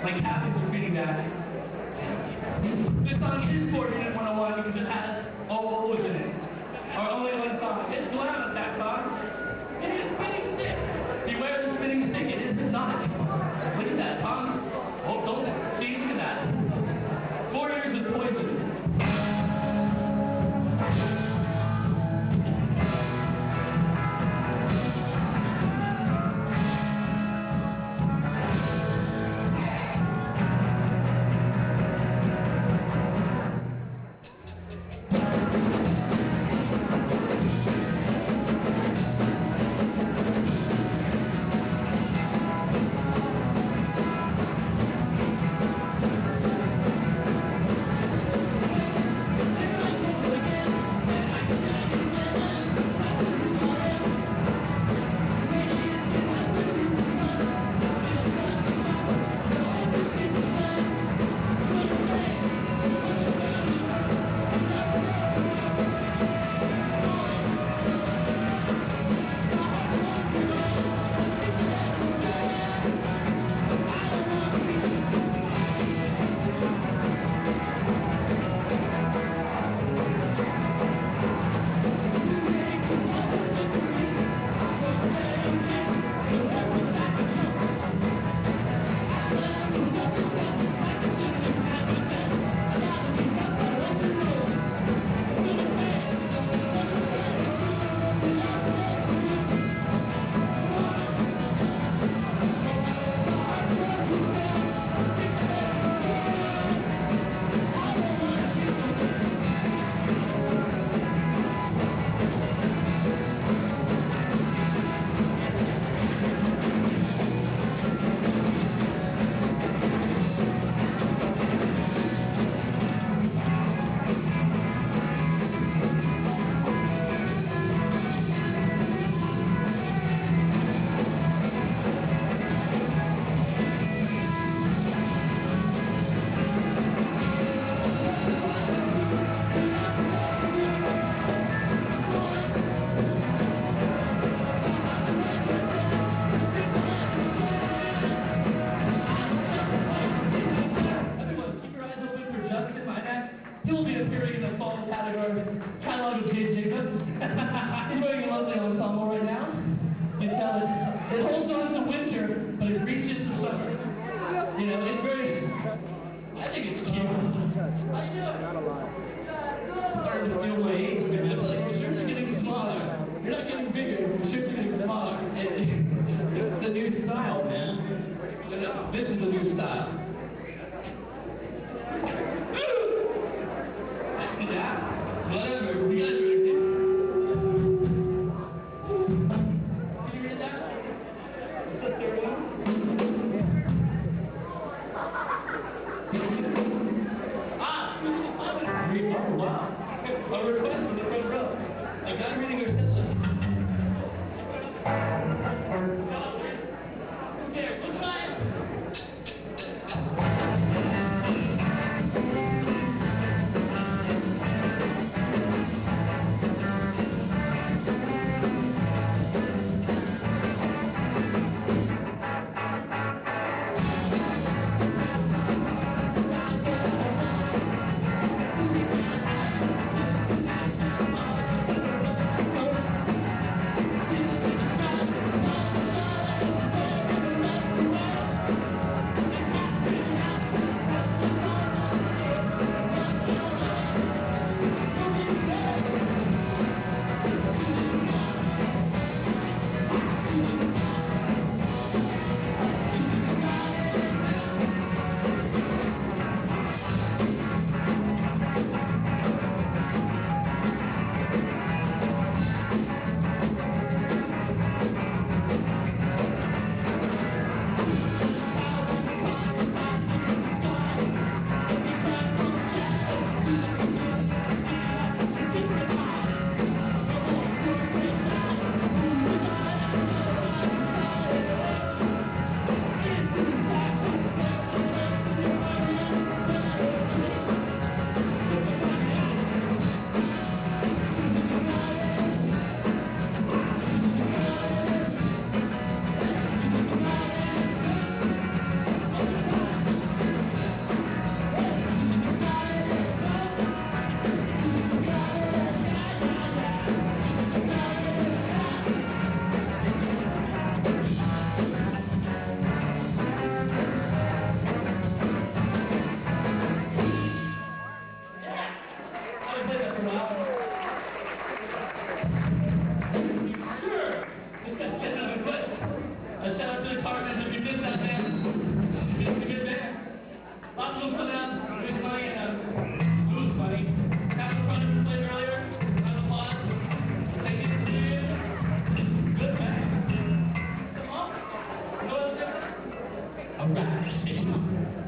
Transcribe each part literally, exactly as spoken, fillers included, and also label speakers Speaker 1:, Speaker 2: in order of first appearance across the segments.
Speaker 1: My captains are feeding back. This song is for Unit one oh one because it has all O's in it. Our only one song. It's glam attack song. It is spinning stick. Beware the spinning stick. It is hypnotic. Look at that, Tom. Oh, don't see. Look at that. Four years with poison. He'll be appearing in the fall category, catalog of J. Jacobs. He's wearing a lovely ensemble right now. You can tell it, it holds on to winter, but it reaches for summer. You know, it's very, I think it's cute. How you doing? Starting to feel my age, maybe. I feel like your shirts are getting smaller. You're not getting bigger, your shirts are getting smaller. It's the new style, man. You know, this is the new style. Yeah, whatever, you guys are ready to. Can you read that? What's your name? Ah, oh wow. A request from the front row. A guy reading your set list. Who cares? We'll try it. out, man. It's a good band. Lots of them come out, lose money, and uh, lose money. National Running played earlier. Round of applause. Take it to you. Good band. Come on. No other different. All right, stage one.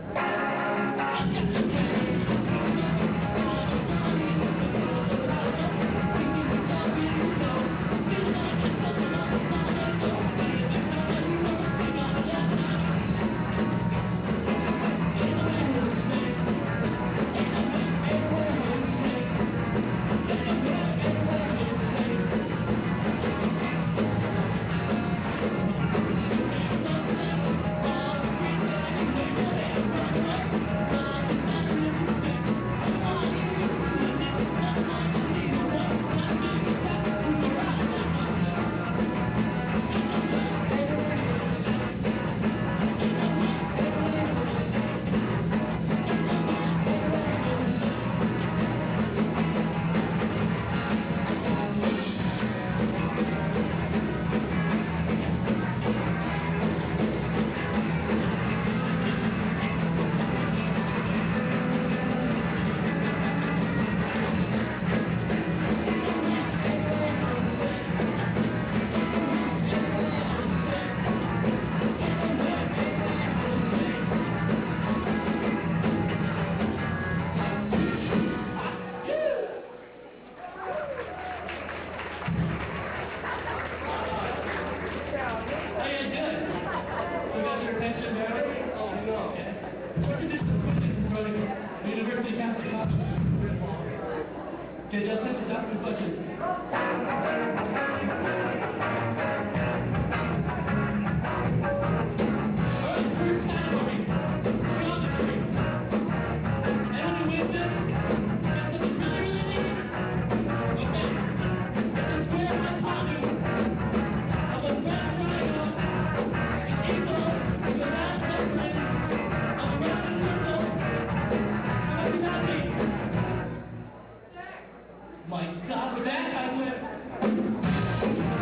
Speaker 1: Okay, Justin, ask me a question. Alright, first category, geometry. Anyone who wins this, gets something really, really neat. Okay, there's a square hypotenuse of a flat triangle equal to the last circumference of a rounded circle. What does that mean? My God, Zach, I went.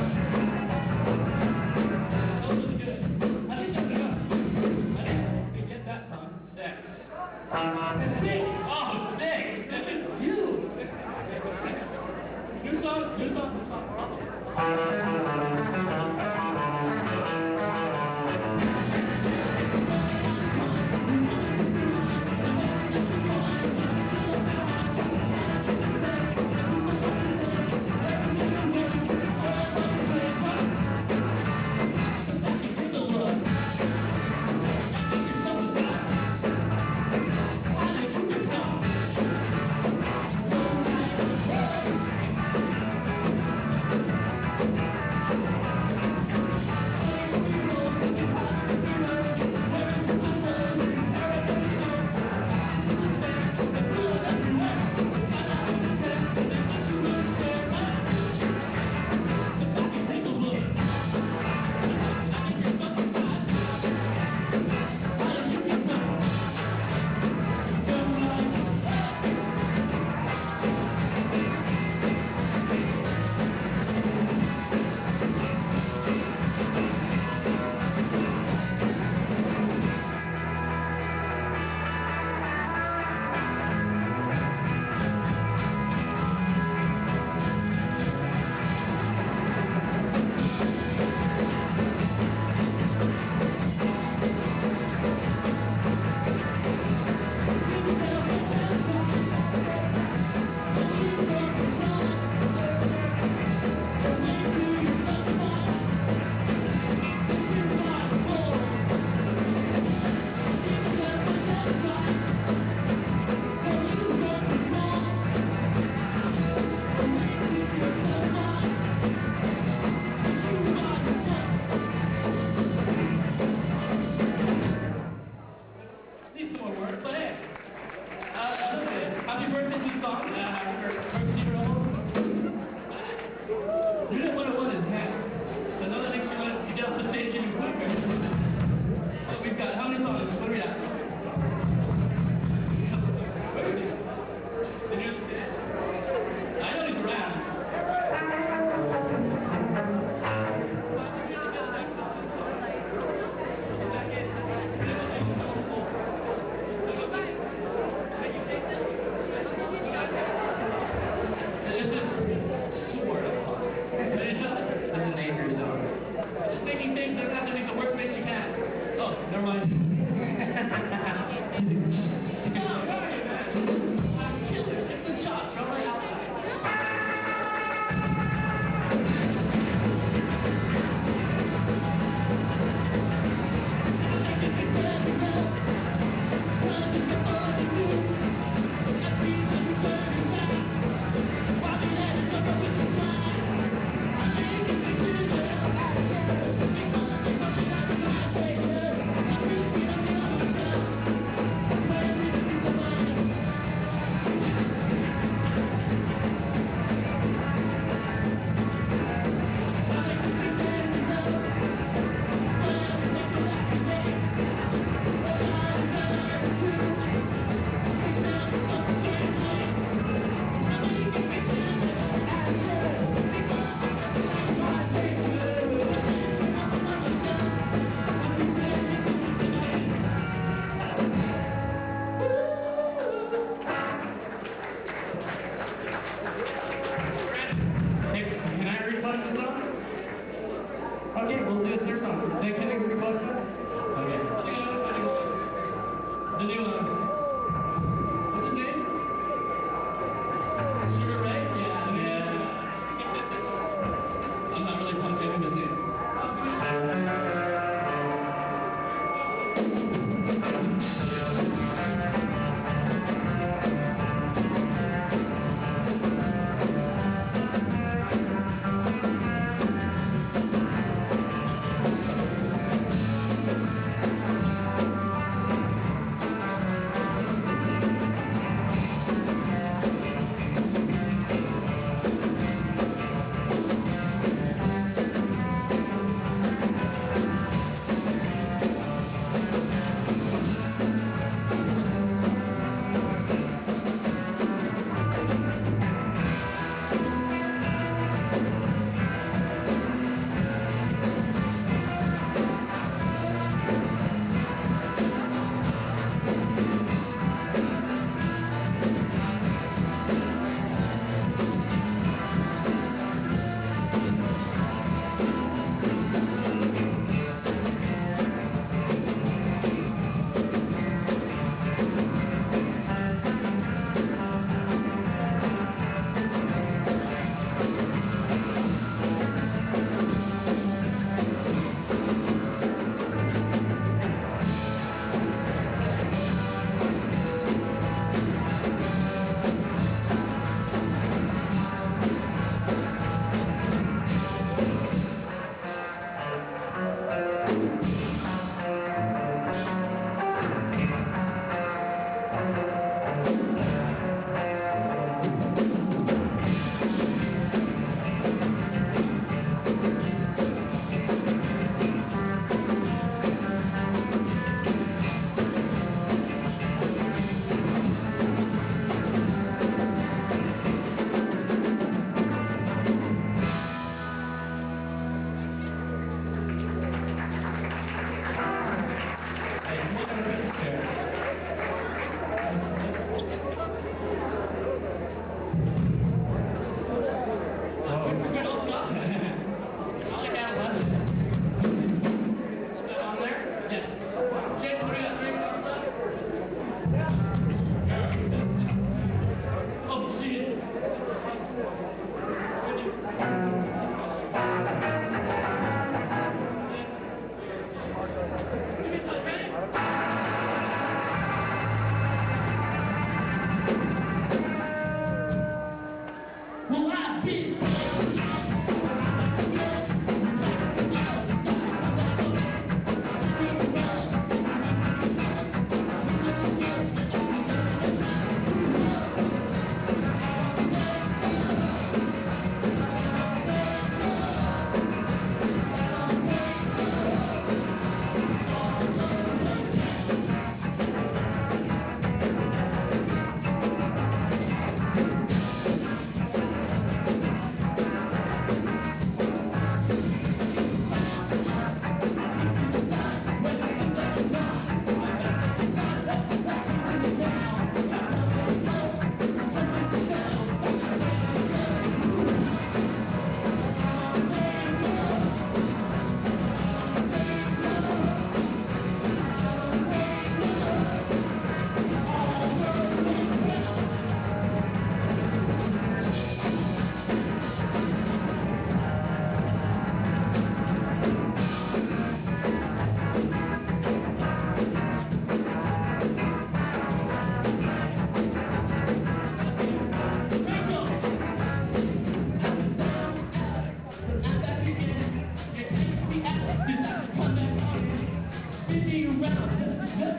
Speaker 1: they're gonna have to make the worst face you can. Oh, never mind. No, you're already mad. I'm killer. Get the shot. Throw my outline. Okay, we'll do a surf song. Hey, can I request it? Okay. I think I know which one you want. The new one. What's his name? Sugar Ray? Yeah, yeah. I'm not really pumped into his name.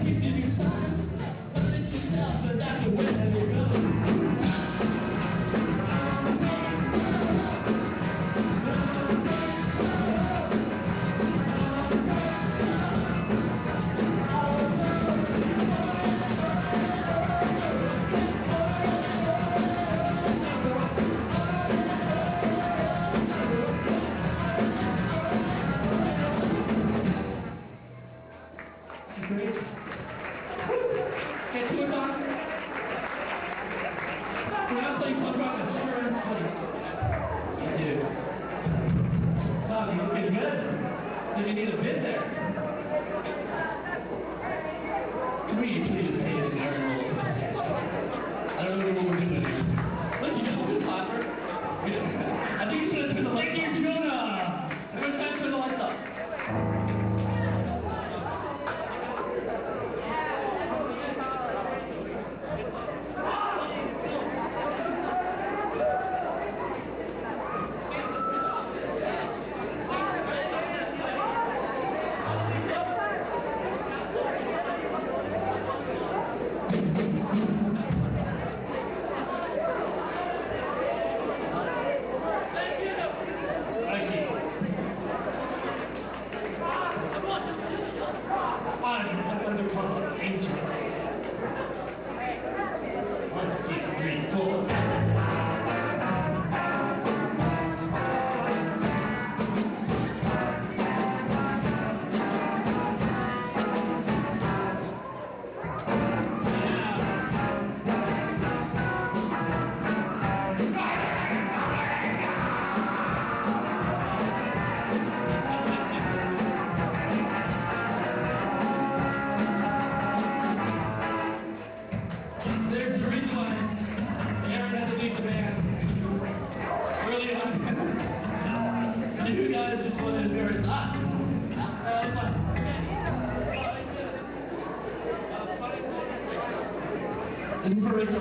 Speaker 1: This is for Rachel.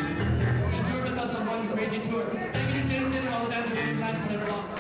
Speaker 1: You toured with us on one crazy tour. Thank you to Jason and all the guys who did tonight for never long.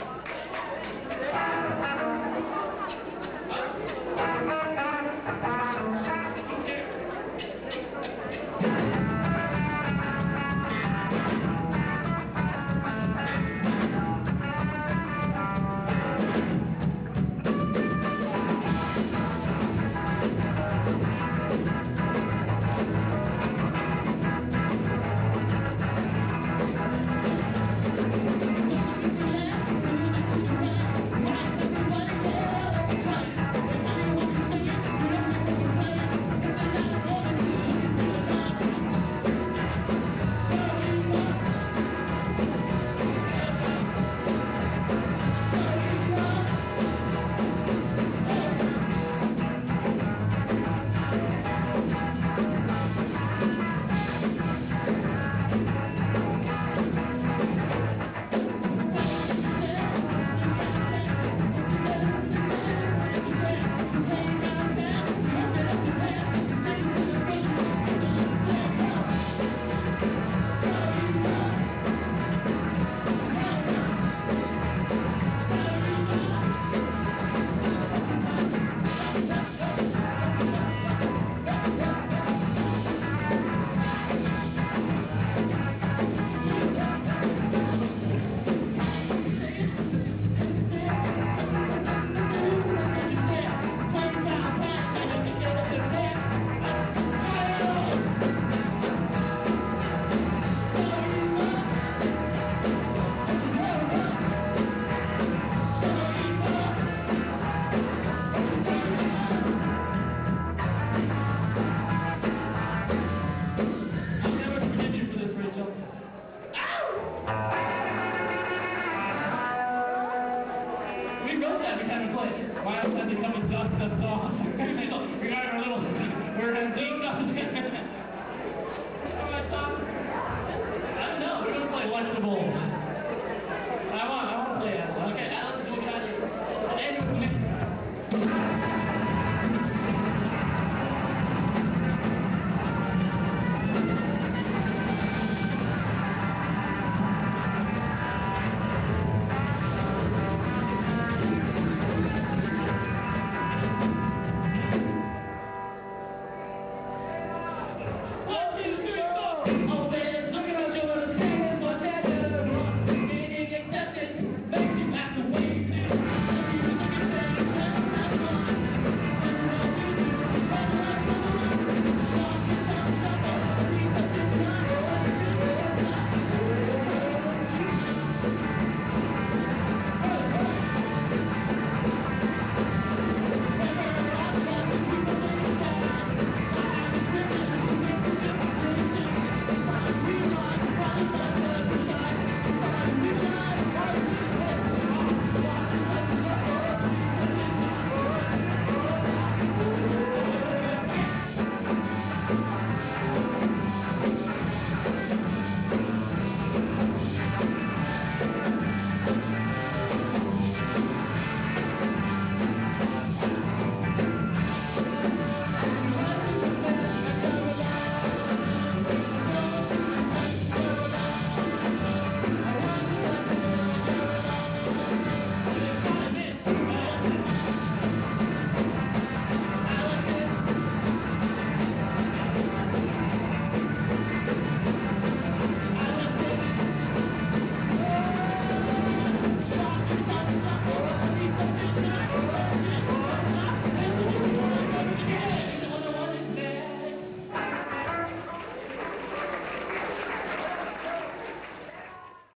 Speaker 1: Why else had to come and dust us off? Seriously, we got our little, we're in